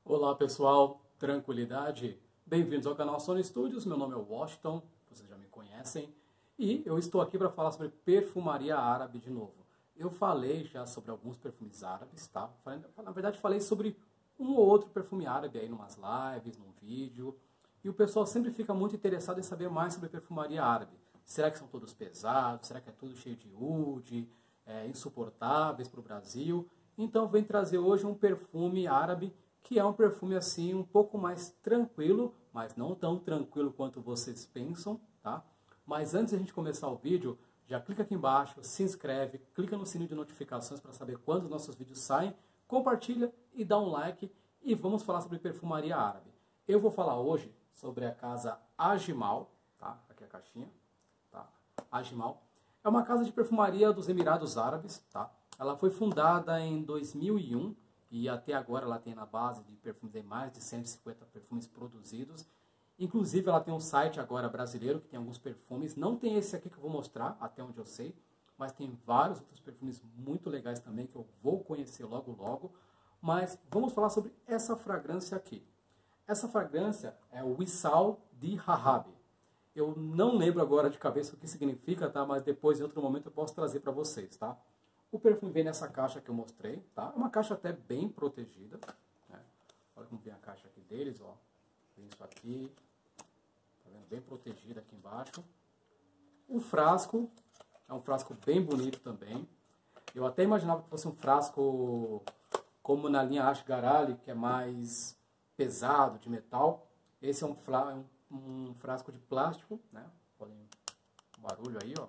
Olá pessoal, tranquilidade? Bem-vindos ao canal Sony Studios, meu nome é Washington, vocês já me conhecem, e eu estou aqui para falar sobre perfumaria árabe de novo. Eu falei já sobre alguns perfumes árabes, tá? Na verdade falei sobre um ou outro perfume árabe aí em umas lives, num vídeo, e o pessoal sempre fica muito interessado em saber mais sobre perfumaria árabe. Será que são todos pesados? Será que é tudo cheio de oud? Insuportáveis para o Brasil? Então eu venho trazer hoje um perfume árabe que é um perfume assim um pouco mais tranquilo, mas não tão tranquilo quanto vocês pensam, tá? Mas antes de a gente começar o vídeo, já clica aqui embaixo, se inscreve, clica no sininho de notificações para saber quando os nossos vídeos saem, compartilha e dá um like e vamos falar sobre perfumaria árabe. Eu vou falar hoje sobre a casa Ajimal, tá? Aqui é a caixinha, tá? Ajimal é uma casa de perfumaria dos Emirados Árabes, tá? Ela foi fundada em 2001 e até agora ela tem na base de perfumes, tem mais de 150 perfumes produzidos. Inclusive ela tem um site agora brasileiro que tem alguns perfumes. Não tem esse aqui que eu vou mostrar, até onde eu sei, mas tem vários outros perfumes muito legais também que eu vou conhecer logo logo. Mas vamos falar sobre essa fragrância aqui. Essa fragrância é o Wissal de Hahabi. Eu não lembro agora de cabeça o que significa, tá? Mas depois, em outro momento, eu posso trazer para vocês, tá? O perfume vem nessa caixa que eu mostrei, tá? Uma caixa até bem protegida, né? Olha como vem a caixa aqui deles, ó. Vem isso aqui, tá vendo? Bem protegida aqui embaixo. O frasco é um frasco bem bonito também. Eu até imaginava que fosse um frasco como na linha Ashgarali, que é mais pesado, de metal. Esse é um frasco de plástico, né? Olha o barulho aí, ó.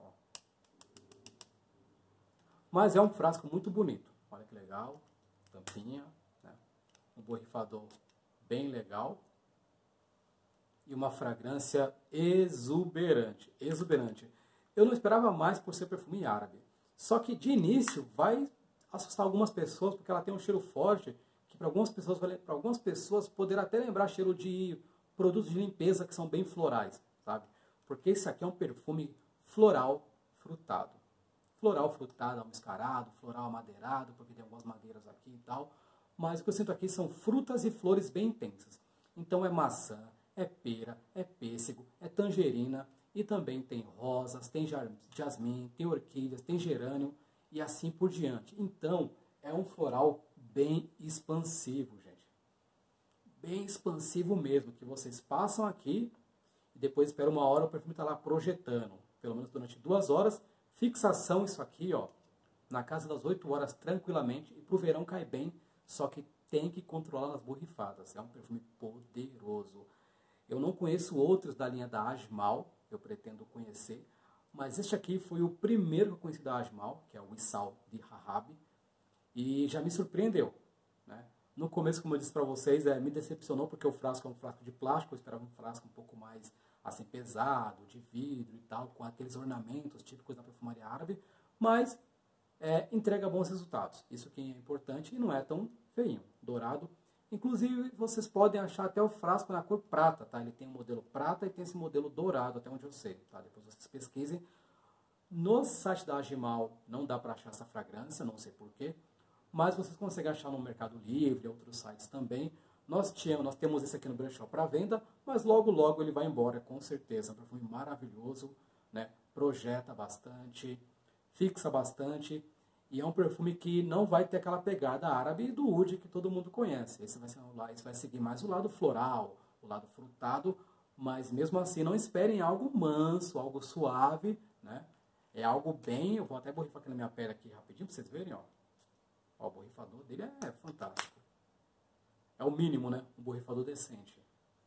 Mas é um frasco muito bonito. Olha que legal. Tampinha, né? Um borrifador bem legal. E uma fragrância exuberante. Exuberante. Eu não esperava mais por ser perfume árabe. Só que de início vai assustar algumas pessoas, porque ela tem um cheiro forte, que para algumas pessoas poderá até lembrar cheiro de produtos de limpeza que são bem florais, sabe? Porque esse aqui é um perfume floral frutado. Floral frutado, almiscarado, floral amadeirado, porque tem algumas madeiras aqui e tal. Mas o que eu sinto aqui são frutas e flores bem intensas. Então é maçã, é pera, é pêssego, é tangerina e também tem rosas, tem jasmim, tem orquídeas, tem gerânio e assim por diante. Então é um floral bem expansivo, gente. Bem expansivo mesmo, que vocês passam aqui e depois espera uma hora o perfume está lá projetando. Pelo menos durante 2 horas. Fixação isso aqui, ó, na casa das 8 horas tranquilamente. E pro verão cai bem, só que tem que controlar nas borrifadas. É um perfume poderoso. Eu não conheço outros da linha da Ajmal, eu pretendo conhecer. Mas este aqui foi o primeiro que eu conheci da Ajmal, que é o Wissal de Hahabi. E já me surpreendeu, né? No começo, como eu disse para vocês, me decepcionou porque o frasco é um frasco de plástico. Eu esperava um frasco um pouco mais assim pesado, de vidro e tal, com aqueles ornamentos típicos da perfumaria árabe, mas entrega bons resultados. Isso que é importante e não é tão feinho, dourado. Inclusive, vocês podem achar até o frasco na cor prata, tá? Ele tem um modelo prata e tem esse modelo dourado, até onde eu sei, tá? Depois vocês pesquisem. No site da Ajimal não dá para achar essa fragrância, não sei porquê, mas vocês conseguem achar no Mercado Livre, outros sites também. Nós temos esse aqui no brechó para venda, mas logo logo ele vai embora, com certeza. É um perfume maravilhoso, né? Projeta bastante, fixa bastante, e é um perfume que não vai ter aquela pegada árabe do oud que todo mundo conhece. Esse vai seguir mais o lado floral, o lado frutado, mas mesmo assim não esperem algo manso, algo suave, né? É algo bem... Eu vou até borrifar aqui na minha pele aqui rapidinho para vocês verem, ó. Ó, o borrifador dele é fantástico. É o mínimo, né? Um borrifador decente.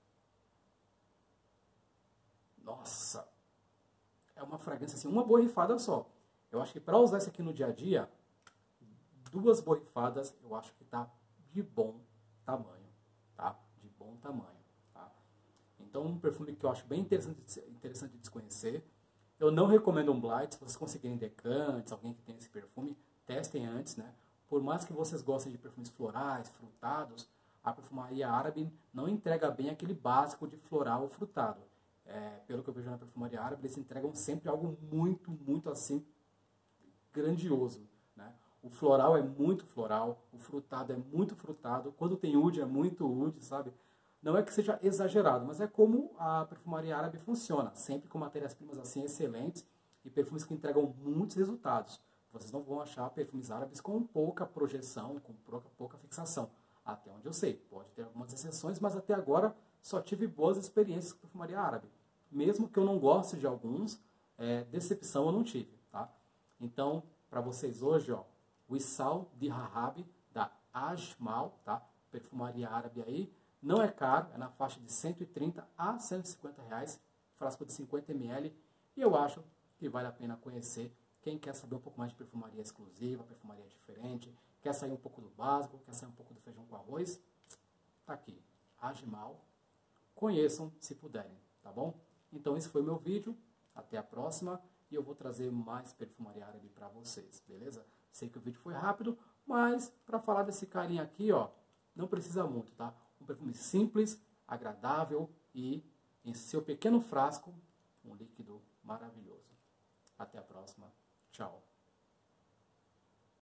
Nossa! É uma fragrância assim, uma borrifada só. Eu acho que para usar isso aqui no dia a dia, 2 borrifadas eu acho que tá de bom tamanho, tá? De bom tamanho, tá? Então um perfume que eu acho bem interessante de se conhecer. Eu não recomendo um blind. Se vocês conseguirem decantes, alguém que tem esse perfume, testem antes, né? Por mais que vocês gostem de perfumes florais, frutados, a perfumaria árabe não entrega bem aquele básico de floral ou frutado. Pelo que eu vejo na perfumaria árabe, eles entregam sempre algo muito, muito assim, grandioso, né? O floral é muito floral, o frutado é muito frutado, quando tem oud é muito oud, sabe? Não é que seja exagerado, mas é como a perfumaria árabe funciona, sempre com matérias-primas assim excelentes e perfumes que entregam muitos resultados. Vocês não vão achar perfumes árabes com pouca projeção, com pouca fixação. Até onde eu sei, pode ter algumas exceções, mas até agora só tive boas experiências com perfumaria árabe. Mesmo que eu não goste de alguns, decepção eu não tive, tá? Então, para vocês hoje, ó, o Wissal de Rahab, da Ajmal, tá? Perfumaria árabe aí. Não é caro, é na faixa de 130 a 150 reais, frasco de 50 ml. E eu acho que vale a pena conhecer. Quem quer saber um pouco mais de perfumaria exclusiva, perfumaria diferente, quer sair um pouco do básico, quer sair um pouco do feijão com arroz, tá aqui, Ajmal. Conheçam se puderem, tá bom? Então esse foi o meu vídeo. Até a próxima. E eu vou trazer mais perfumaria árabe para vocês, beleza? Sei que o vídeo foi rápido, mas para falar desse carinha aqui, ó, não precisa muito, tá? Um perfume simples, agradável e em seu pequeno frasco, um líquido maravilhoso. Até a próxima. Tchau.